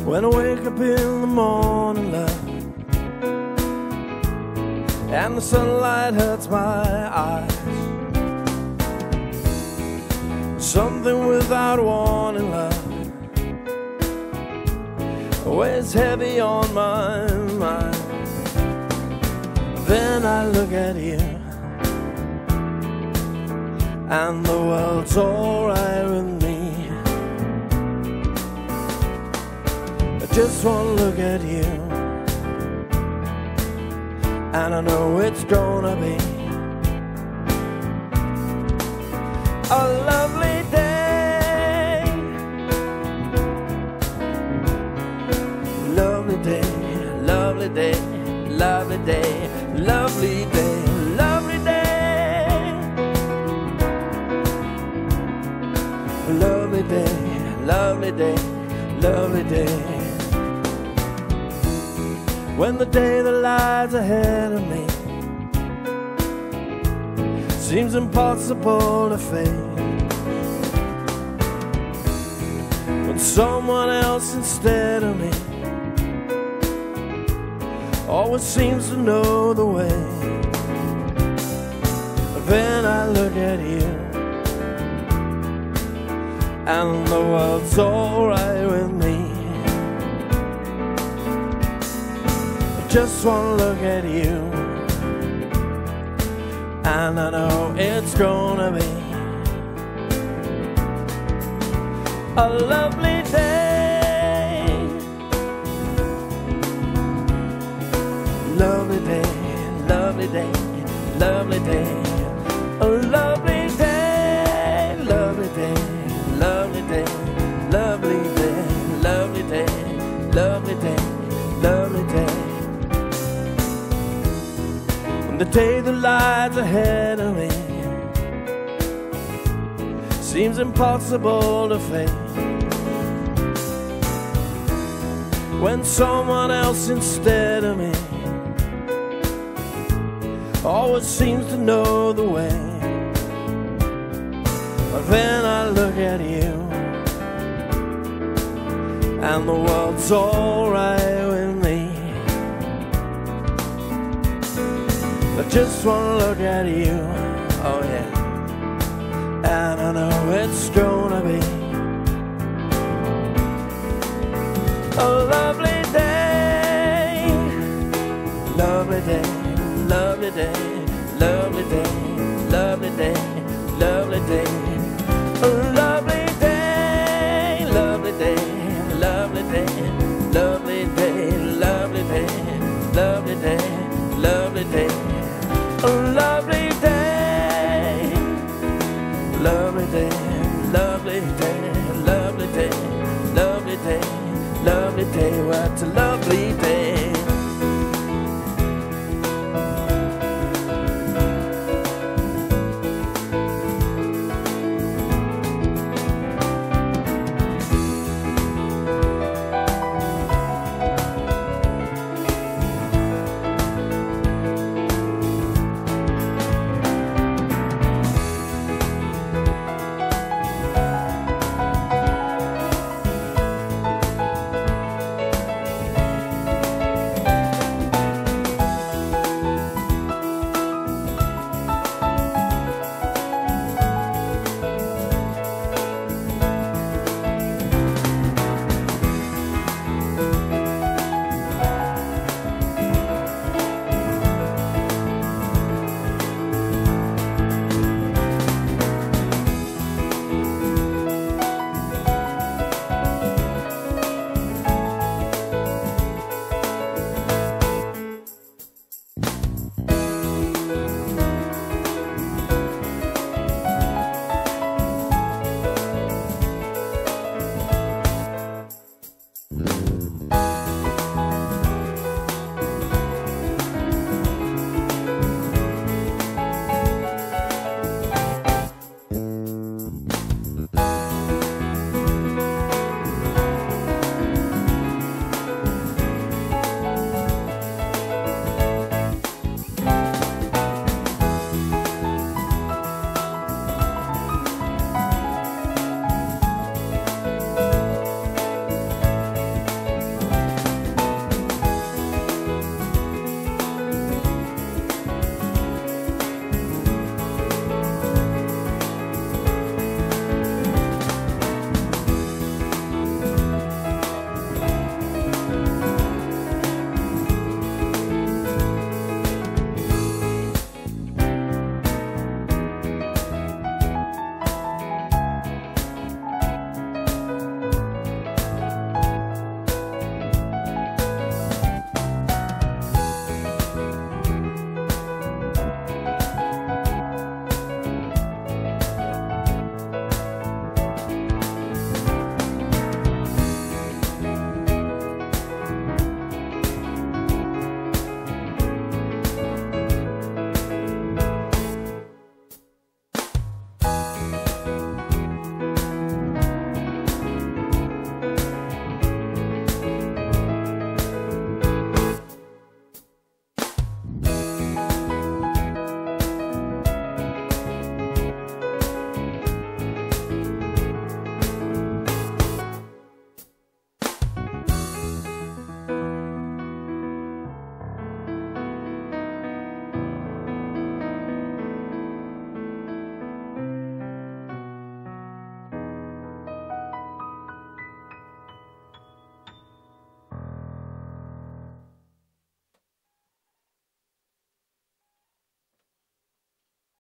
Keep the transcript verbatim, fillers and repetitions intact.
When I wake up in the morning, love, and the sunlight hurts my eyes, something without warning, love, weighs heavy on my mind. Then I look at you, and the world's alright with me. Just one look at you, and I know it's gonna be a lovely day. Lovely day, lovely day, lovely day, lovely day, lovely day. Lovely day, lovely day, lovely day. When the day that lies ahead of me seems impossible to face, when someone else instead of me always seems to know the way, then I look at you, and the world's alright with me. Just one look at you, and I know it's gonna be a lovely day. Lovely day, lovely day, lovely day, a lovely day, lovely day, lovely day, lovely day, lovely day, lovely day, lovely day. The day that lies ahead of me seems impossible to face, when someone else instead of me always seems to know the way. But then I look at you, and the world's alright with me. I just wanna look at you, oh yeah, and I know it's gonna be a lovely day. Lovely day, lovely day, lovely day, lovely day, lovely day, a lovely day, lovely day, lovely day, lovely day, lovely day, lovely day, lovely day. A lovely day, lovely day, lovely day, lovely day, lovely day, lovely day, what to love.